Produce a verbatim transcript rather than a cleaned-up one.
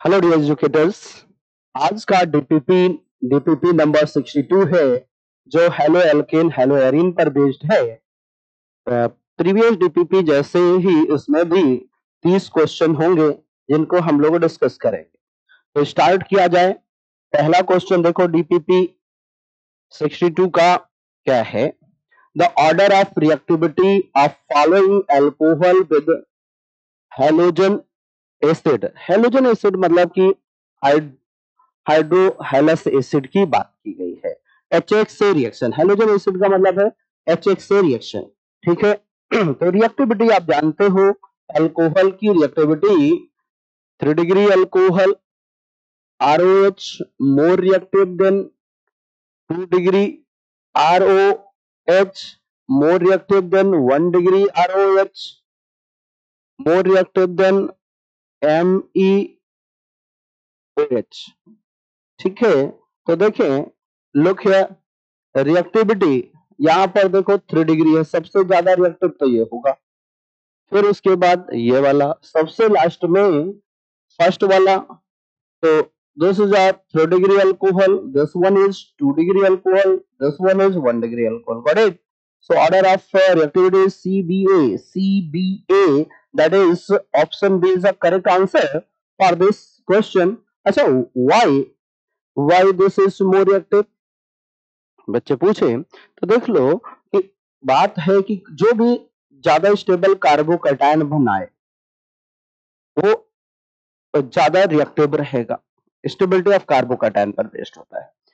Hello dear educators, आज का DPP DPP number बासठ है जो हेलो एल्केन हेलो एरीन पर बेस्ड है। प्रीवियस डीपीपी जैसे ही इसमें भी तीस क्वेश्चन होंगे जिनको हम लोग डिस्कस करेंगे। तो स्टार्ट किया जाए। पहला क्वेश्चन देखो डीपीपी बासठ का क्या है। The order of reactivity of following alcohol with halogen acid. Halogen acid मतलब कि हाइड्रोहेलस एसिड की बात की गई है। एच एक्स से रिएक्शन, हेलोजन एसिड का मतलब है एच एक्स से रिएक्शन, ठीक है। तो रिएक्टिविटी आप जानते हो, अल्कोहल की reactivity three degree alcohol R O H more reactive than two degree R O H more reactive than one degree R O H more reactive than M E O H, ठीक है। तो देखें, look here, reactivity यहां पर देखो three degree है, सबसे ज्यादा रिएक्टिव तो ये होगा। फिर उसके बाद ये वाला सबसे लास्ट में फर्स्ट वाला, तो this is a three degree alcohol, this one is two degree alcohol, this one is one degree alcohol. Got it? So order of reactivity is C B A, C B A, that is option B is the correct answer for this question. अच्छा, why why this is more reactive, बच्चे पूछे तो देख लो कि बात है कि जो भी ज्यादा स्टेबल कार्बोकैटायन बनाए वो ज्यादा रिएक्टिव रहेगा। स्टेबिलिटी ऑफ कार्बोकैटायन पर बेस्ड होता है।